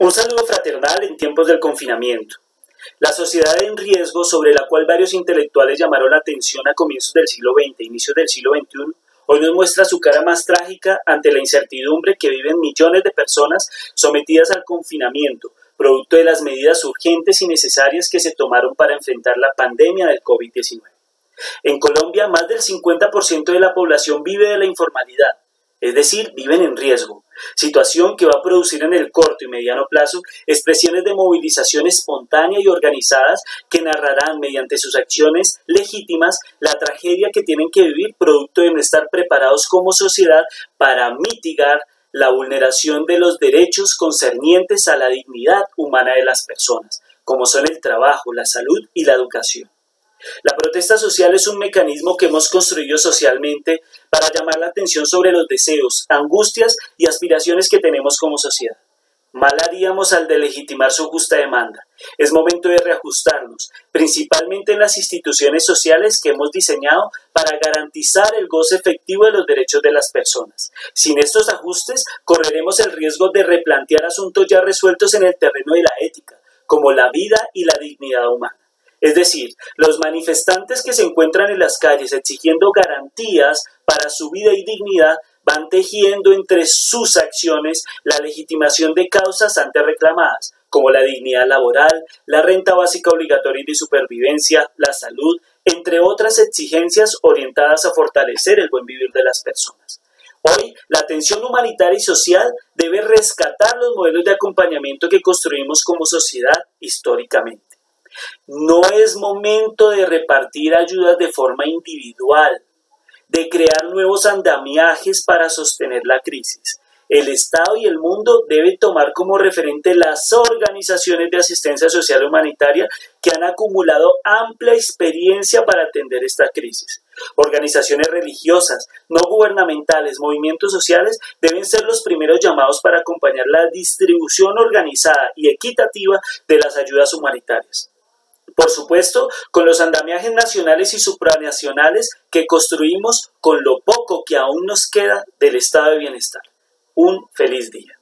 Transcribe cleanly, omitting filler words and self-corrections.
Un saludo fraternal en tiempos del confinamiento. La sociedad en riesgo, sobre la cual varios intelectuales llamaron la atención a comienzos del siglo XX, inicios del siglo XXI, hoy nos muestra su cara más trágica ante la incertidumbre que viven millones de personas sometidas al confinamiento, producto de las medidas urgentes y necesarias que se tomaron para enfrentar la pandemia del COVID-19. En Colombia, más del 50% de la población vive de la informalidad, es decir, viven en riesgo, situación que va a producir en el corto y mediano plazo expresiones de movilización espontánea y organizadas que narrarán mediante sus acciones legítimas la tragedia que tienen que vivir producto de no estar preparados como sociedad para mitigar la vulneración de los derechos concernientes a la dignidad humana de las personas, como son el trabajo, la salud y la educación. La protesta social es un mecanismo que hemos construido socialmente para llamar la atención sobre los deseos, angustias y aspiraciones que tenemos como sociedad. Mal haríamos al delegitimar su justa demanda. Es momento de reajustarnos, principalmente en las instituciones sociales que hemos diseñado para garantizar el goce efectivo de los derechos de las personas. Sin estos ajustes, correremos el riesgo de replantear asuntos ya resueltos en el terreno de la ética, como la vida y la dignidad humana. Es decir, los manifestantes que se encuentran en las calles exigiendo garantías para su vida y dignidad van tejiendo entre sus acciones la legitimación de causas antes reclamadas, como la dignidad laboral, la renta básica obligatoria y de supervivencia, la salud, entre otras exigencias orientadas a fortalecer el buen vivir de las personas. Hoy, la atención humanitaria y social debe rescatar los modelos de acompañamiento que construimos como sociedad históricamente. No es momento de repartir ayudas de forma individual, de crear nuevos andamiajes para sostener la crisis. El Estado y el mundo deben tomar como referente las organizaciones de asistencia social humanitaria que han acumulado amplia experiencia para atender esta crisis. Organizaciones religiosas, no gubernamentales, movimientos sociales deben ser los primeros llamados para acompañar la distribución organizada y equitativa de las ayudas humanitarias. Por supuesto, con los andamiajes nacionales y supranacionales que construimos con lo poco que aún nos queda del estado de bienestar. Un feliz día.